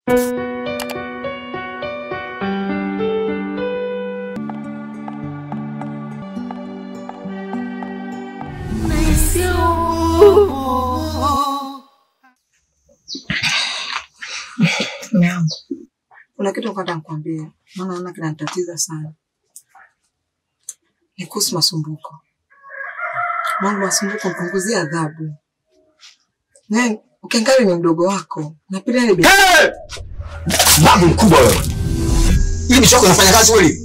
Kuna kitu nataka nikwambie, maana naona kinanitatiza sana. Ni kuhusu Masumbuko. Mungu Masumbuko mpunguzia adhabu. Ukiangalia ni mdogo wako. Na pia ni bibi. Babu mkubwa wewe. Hii ni choko inafanya kazi wewe.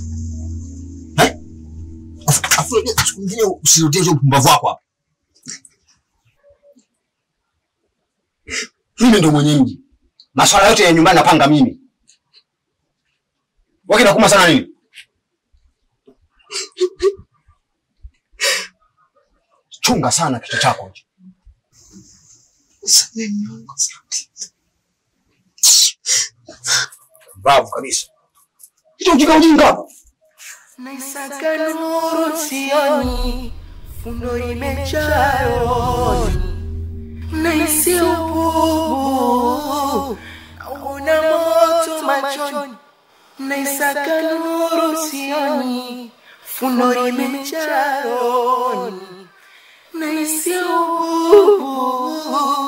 Afu siku nyingine usirudie hizo upumbavu wako hapa. Mimi ndo mwenye mji. Masuala yote ya nyumbani napanga mimi. Waki nakuma sana nini? Chunga sana kitu chako. Bravo kabisa. Kitu ujinga. Naisaka nuru sioni, fundo limejaa rohoni. Naisi ububu, una moto machoni. Naisaka nuru sioni, fundo limejaa rohoni. Naisi ububu.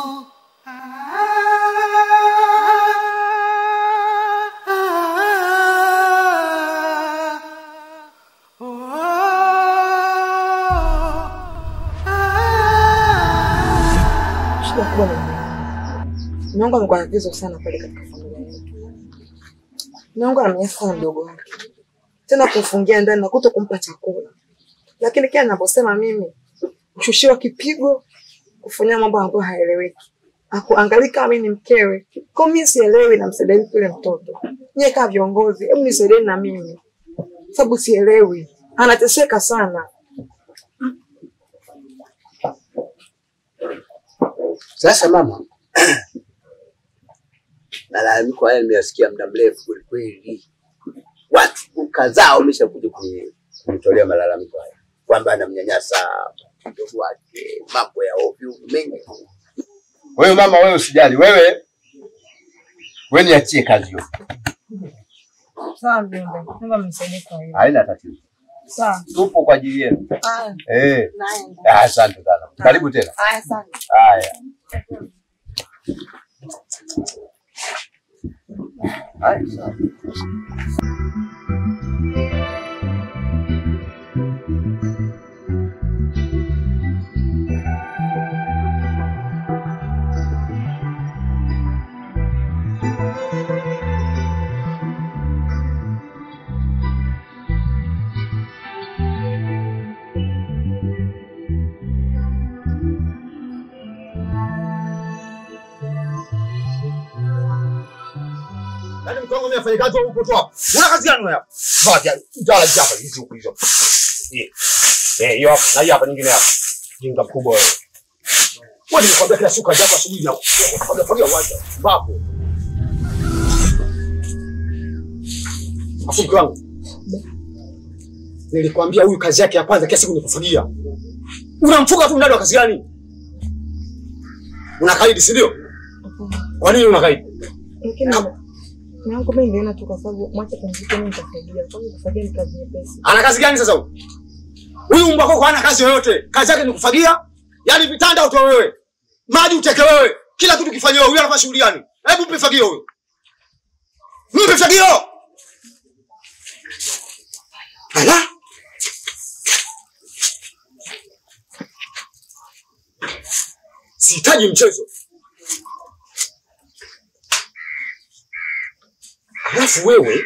Mungu amekuwa tatizo sana pale katika familia yetu. Mungu anamnyanyasa sana mdogo wake. Tena kufungia ndani na kutokumpa chakula. Lakini kile ninaposema mimi, kushushiwa kipigo, kufanya mambo ambayo haeleweki. Akuangalia kama mimi ni mkewe. Kwa mimi sielewi na msaidie yule mtoto. Nyie kama viongozi, hebu nisaidie na mimi. Sababu sielewi. Anateseka sana. Sasa mama, malalamiko haya nimeyasikia muda mrefu kweli. Watu kadhaa wameshakuja kunitolea malalamiko haya kwamba anamnyanyasa mdogo wake, mambo ya ovyo mengi. Wewe mama, wewe usijali, wewe niachie kazi hiyo. Sawa mbembe, Mungu amenisaidie kwa hiyo. Haina tatizo. Sawa. Tupo kwa ajili yenu. Naenda. Asante sana. Karibu tena. Asante. Haya. Sawa. Nani mkongo mimi afanye kazi huko tu hapo? Una kazi gani hapa? Vaja, ndala hapa hizi huko hizo. Hiyo hapa, na hapa nyingine hapa. Jinga mkubwa wewe. Wewe nilikwambia kila siku hapa asubuhi na fagia uwanja. Bapo. Afuki wangu. Nilikwambia huyu kazi yake ya kwanza kila siku ni kufagia. Unamfuga tu ndani wa kazi gani? Unakaidi, si ndio? Kwa nini unakaidi? Lakini Mungu mimi ndio tu kwa sababu mwacha kumzika mimi nitasaidia. Kwa hiyo kufagia ni kazi nyepesi. Ana kazi gani sasa huyu? Huyu mbwa wako hana kazi yoyote. Kazi yake ni kufagia. Yaani vitanda utoe wewe. Maji uteke wewe. Kila kitu kifanywe wewe. Huyu anafanya shughuli gani? Hebu mpe fagio huyo. Mpe fagio. Ala? Sihitaji mchezo. Alafu wewe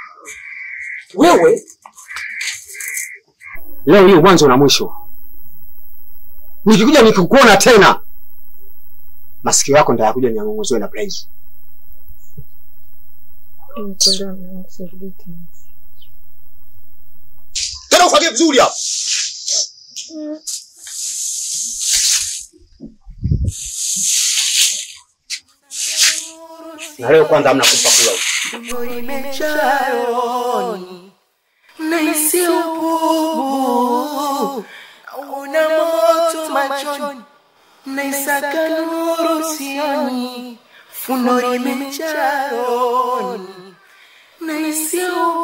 leo hiyo mwanzo na mwisho. Nikikuja nikikuona tena, masikio yako ndio yakuja niangongozoe na praise. Tena ufagie vizuri hapo. Na leo kwanza hamna kumpa kula huko. Naisi ububu, una moto machoni. Naisaka nuru sioni, fundo limejaa rohoni, nahisi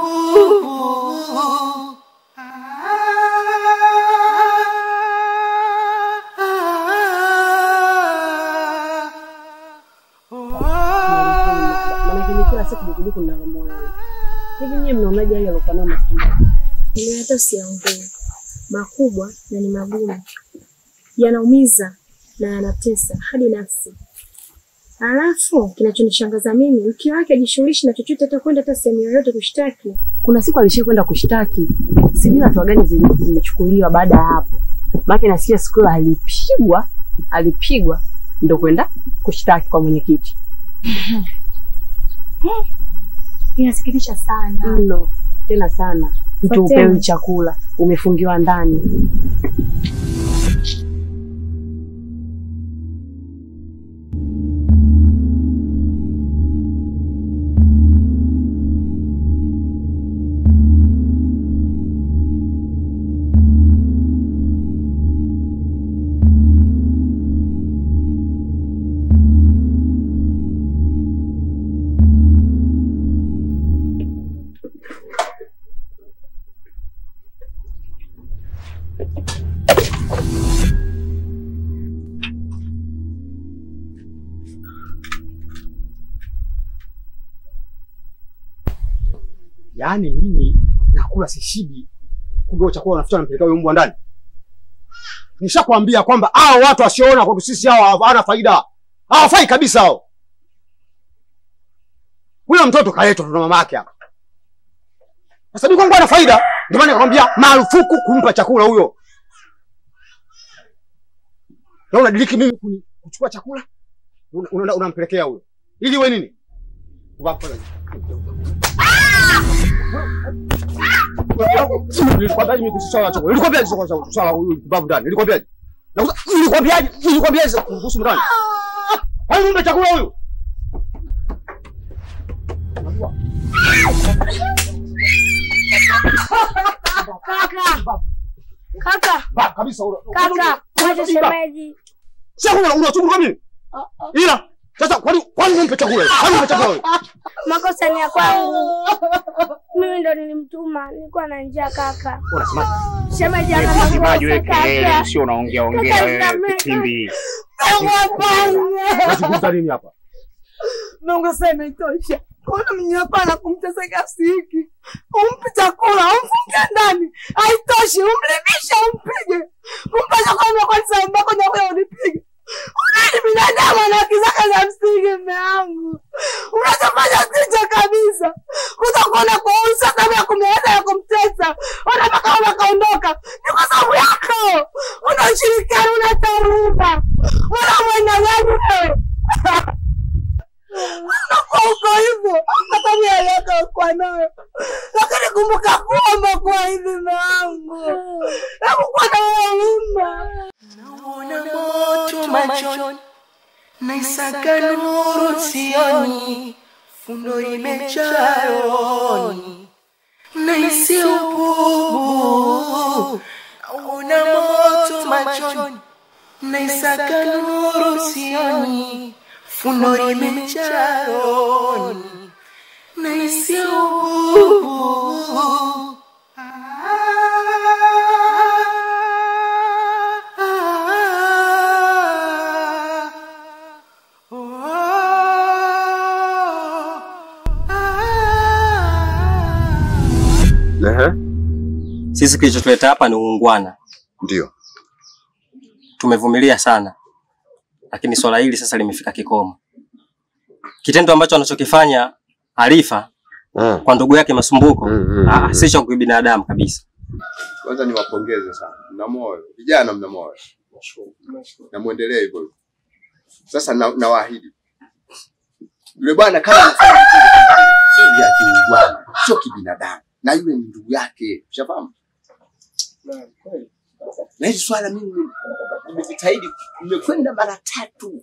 kila siku nikuduku na moyo. Hivi nyinyi mnaonaje yale yalofanya Masimba? Ile hata siongee. Makubwa na ni magumu. Yanaumiza na yanatesa hadi nafsi. Alafu kinachonishangaza mimi, mke wake ajishughulishi na chochote hata kwenda hata sehemu yoyote kushtaki. Kuna siku alishakwenda kushtaki. Sijui hatua gani zilichukuliwa baada ya hapo. Maana nasikia siku alipigwa ndio kwenda kushtaki kwa mwenyekiti. Inasikitisha sana. Mno, tena sana. Mtu upewi chakula, umefungiwa ndani. Yaani mimi nakula sishibi, kumbe chakula nafuta nampeleka huyo mbwa ndani. Nishakwambia kwamba hao watu wasioona kwa sisi hao hawana faida. Hawafai kabisa hao. Huyo mtoto kaletwa na mama yake hapa. Sasa ni kwamba ana faida, ndio maana nakwambia marufuku kumpa chakula huyo. Na unadiliki mimi kuchukua chakula, unampelekea huyo. Ili wewe nini? Ubapa. Nilikwambia mimi kusisala chakula. Nilikwambia swala huyu babu ndani. Nilikwambia. Nilikwambia kuhusu ndani. Hayo mbe chakula huyu. Kaka. Ba kabisa huyo. Kaka, wacha shemeji. Chakula unachukua mimi? Ila sasa kwani mpe chakula? Kwani mpe chakula? Makosa ni ya kwangu. Mimi ndo nilimtuma, nilikuwa na njaa kaka. Unasemaje? Shemeji anasemaje wewe kelele sio unaongea wewe kipindi. Unazungumza nini hapa? Mungu sema itosha. Kuna mnyapa na kumtesa kiasi hiki. Umpe chakula, umfungie ndani. Haitoshi, umlimisha, umpige. Umpe chakula kwa sababu mbako na wewe unipige. Unani binadamu na kizaka za msingi mume wangu. Unachofanya sija kabisa. Utakuona kwa usa sababu ya kumleta ya kumtesa. Unataka unakaondoka. Ni kwa sababu yako. Unashirikiana unataruba. Unamwenda gani wewe? Unakuwa uko hivyo. Hata yako kwa nayo. Lakini kumbuka kuomba kwa hivi mume wangu. Hebu kwa na huruma. naona moto machoni, naisaka nuru sioni, fundo limejaa rohoni, nahisi ububu. Naona moto machoni, naisaka nuru sioni, fundo limejaa rohoni, nahisi ububu. Sisi kilichotuleta hapa ni uungwana. Ndio. Tumevumilia sana. Lakini swala hili sasa limefika kikomo. Kitendo ambacho anachokifanya Arifa kwa ndugu yake Masumbuko si cha kibinadamu kabisa. Kwanza niwapongeze sana. Mna moyo. Vijana mna moyo. Na muendelee hivyo. Sasa nawaahidi. Yule bwana kama anafanya sio ya kiungwana, sio kibinadamu. Na yule ni ndugu yake. Ushafahamu? Na hili swala mimi nimejitahidi, nimekwenda mara 3.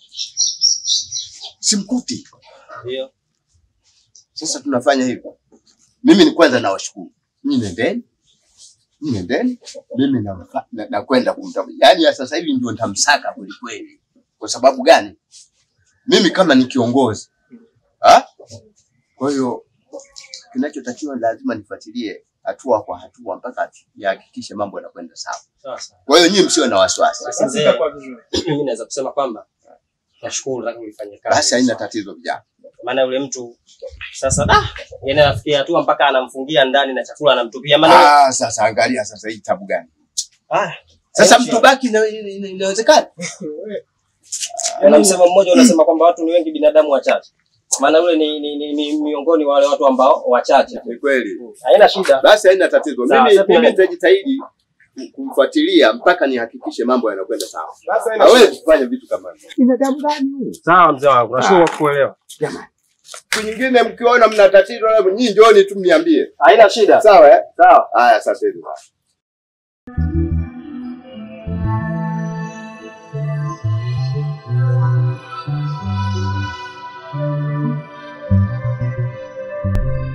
Simkuti. Ndio. Sasa tunafanya hivi. Mimi ni kwanza nawashukuru. Mimi nendeni. Mimi na kwenda kumtafuta. Yaani sasa hivi ndio nitamsaka kweli kweli. Kwa sababu gani? mimi kama ni kiongozi. Kwa hiyo kinachotakiwa lazima nifuatilie hatua kwa hatua mpaka nihakikishe mambo yanakwenda sawa. Kwa hiyo nyinyi msio na wasiwasi. Mimi naweza kusema kwamba nashukuru na kulifanya kazi. Basi haina tatizo vijana. Maana yule mtu sasa yeye anafikia hatua mpaka anamfungia ndani na chakula anamtupia. Maana sasa angalia sasa hii tabu gani? Sasa mtu baki inawezekana. Kuna msemo mmoja unasema kwamba watu ni wengi binadamu wachache. Maana yule ni miongoni wa wale watu ambao wachache. Ni kweli. Haina shida. Basi haina tatizo. Mimi nitajitahidi kumfuatilia mpaka nihakikishe mambo yanakwenda sawa. Hawezi kufanya vitu kama hivyo. Binadamu gani huyu? Sawa mzee wangu, nashukuru kwa kuelewa. Jamani. Siku nyingine mkiona mna tatizo nyinyi njooni tu mniambie. Haina shida. Sawa Sawa. Haya sasa hivi.